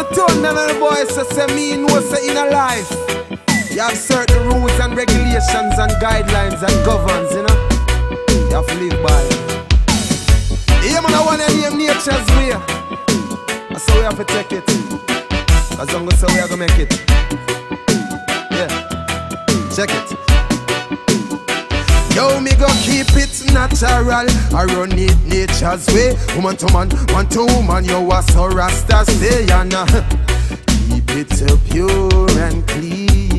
told them and the boys say me know say in a life you have certain rules and regulations and guidelines and governs, you know. You have to live by. Yeah, man, I want to name nature's way. That's how we have to take it. Cause I'm gonna say we are gonna make it. Yeah, check it. Yo, me go keep it natural. I run it nature's way. Woman to woman, yo, a so rasta stay and keep it so pure and clean.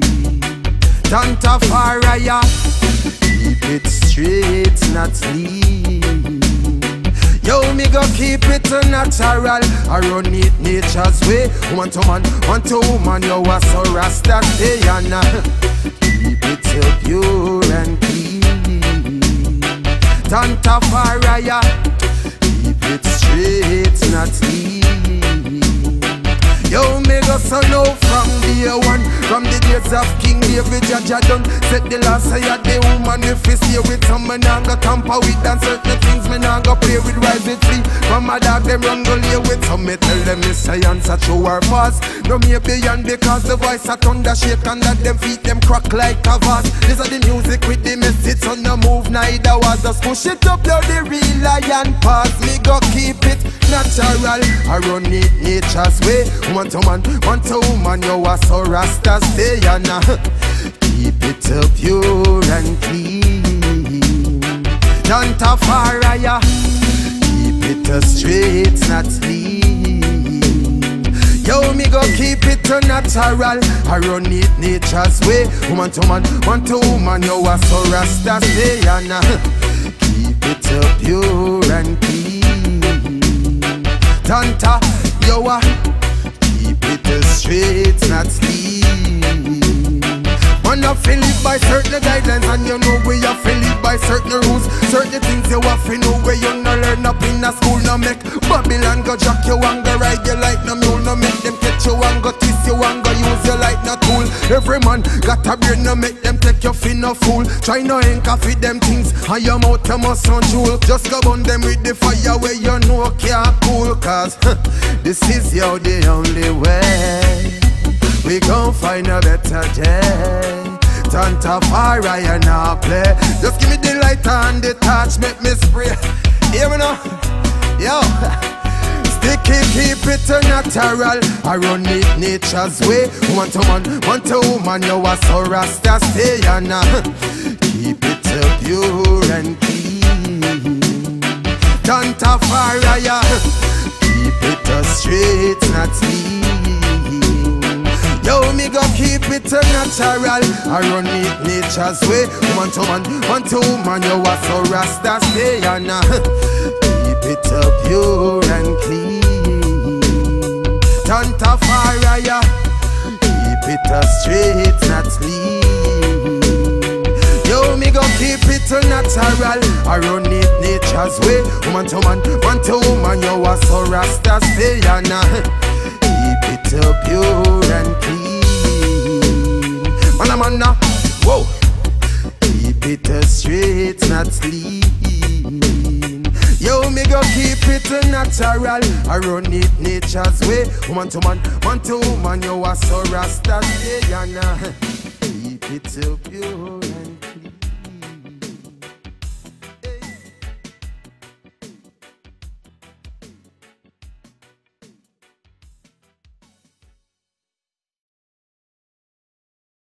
Tantafariah, keep it straight, not lean. Yo, me go keep it natural. I run it nature's way. Woman to woman, yo, a so rasta stay and keep it so pure and clean. Tantafariah, keep it straight, not lean. Yo, me go so low from day one. From the days of King David, Jaja done set the last say the woman if you stay with some me nah go tamper with and certain things me nah go play with. Rise it free from my dog them run go lay with. Some me tell them me science a true or false. No me beyond because the voice a thunder shake and that them feet them crack like a vase. This is the music with the message on the move neither was. Just push it up now the real lion pass. Me go keep it natural. I run it nature's way. Woman to woman, yo, a so rasta stay and keep it so pure and clean. Tantafariah, keep it straight, not lean. Yo, me go keep it natural. I run it nature's way. Woman to woman, yo, a so rasta stay and keep it so pure and clean. Tanta, yo, keep it straight, not lean. Man, I feel it by certain guidelines, and you know we have feel it by certain rules. Certain things you have to know where you no learn up in a school. No make Babylon go jack you and go ride you like no mule. No make them catch you and go kiss you and go use you like no tool. Every man got a brain, no make them take you for no fool. Try no ink off with them things, and your mouth you must sound jewel. Just go burn them with the fire where you know can't cool. Cause this is your the only way. We gon' find a better day. Tantafariah now play. Just give me the light and the touch, make me spray. Hear me now? Yo. Sticky, keep it natural. I run it nature's way. Woman to woman, yo, a so rasta stay and keep it so pure and clean. Tantafariah, keep it straight, not lean. Yo, me go keep it natural. I run it nature's way. Woman to woman, yo, a so rasta stay and keep it so pure and clean. Tantafariah, keep it straight, not lean. Yo, me go keep it natural. I run it nature's way. Woman to woman, yo, a so rasta stay and keep it so pure and clean. Man, whoa. Keep it straight, not lean. Yo, me go keep it natural. I run it nature's way. Woman to woman, yo, a so rasta stay and keep it so pure.